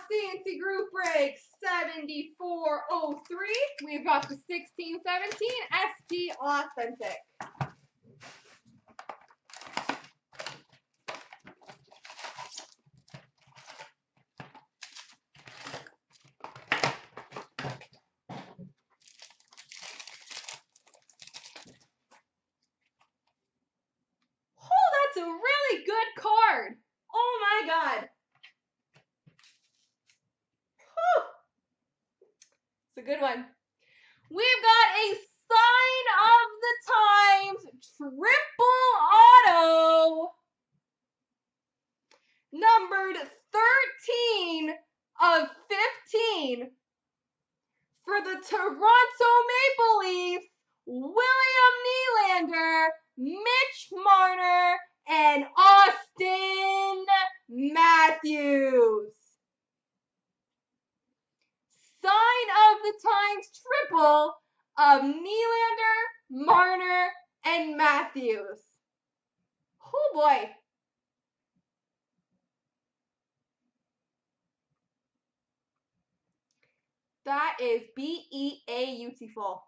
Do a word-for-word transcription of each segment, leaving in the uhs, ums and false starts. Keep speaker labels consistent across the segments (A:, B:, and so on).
A: Fancy Group Break seventy-four oh three. We've got the sixteen seventeen S T Authentic. Oh, that's a really good card. Oh my God. Whew. It's a good one. We've got a Sign of the Times triple auto, numbered thirteen of fifteen, for the Toronto Maple Leafs, William Nylander, Mitch Marner, and Austin Matthews. Sign of the Times triple of Nylander, Marner, and Matthews. Oh boy. That is B E A beautiful.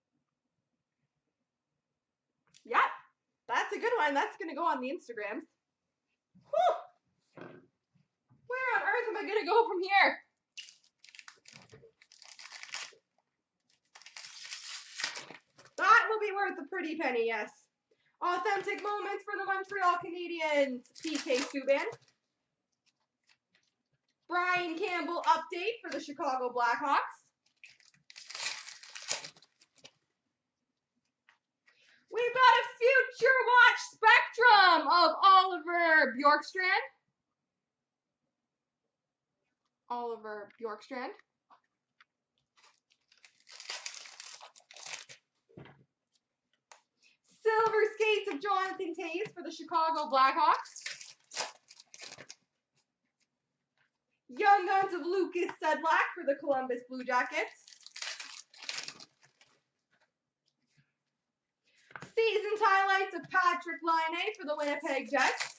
A: Yep, that's a good one. That's going to go on the Instagrams. Whew. Where on earth am I going to go from here? That will be worth a pretty penny, yes. Authentic moments for the Montreal Canadiens, P K Subban. Brian Campbell update for the Chicago Blackhawks. We've got a Future Watch Spectrum of Oliver Bjorkstrand. Oliver Bjorkstrand. Silver Skates of Jonathan Toews for the Chicago Blackhawks. Young Guns of Lucas Sedlak for the Columbus Blue Jackets. Season's highlights of Patrick Laine for the Winnipeg Jets.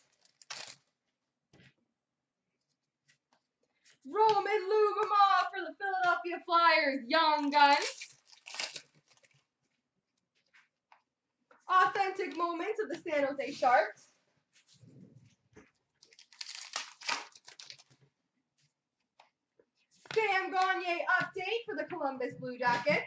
A: Roman Lyubimov for the Philadelphia Flyers, Young Guns. Authentic moments of the San Jose Sharks. Sam Gagner update for the Columbus Blue Jackets.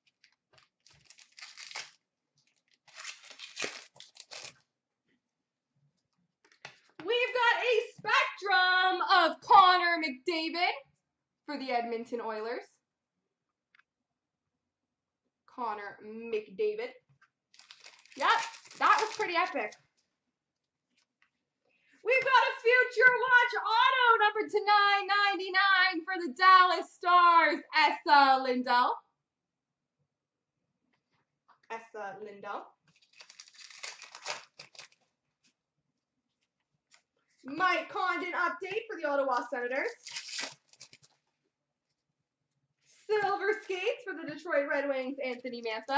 A: We've got a spectrum of Connor McDavid for the Edmonton Oilers. Connor McDavid. Yep, that was pretty epic. We've got a Future Watch auto numbered to nine ninety-nine for the Dallas Stars, Esa Lindell. Esa Lindell. Mike Condon update for the Ottawa Senators. Silver Skates for the Detroit Red Wings, Anthony Mantha.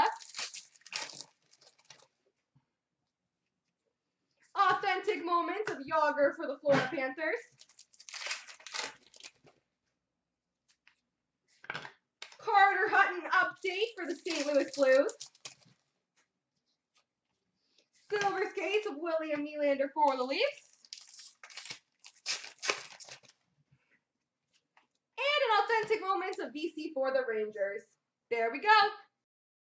A: Authentic moments of Yager for the Florida Panthers. Carter Hutton update for the Saint Louis Blues. Silver Skates of William Nylander for the Leafs. And an authentic moments of B C for the Rangers. There we go.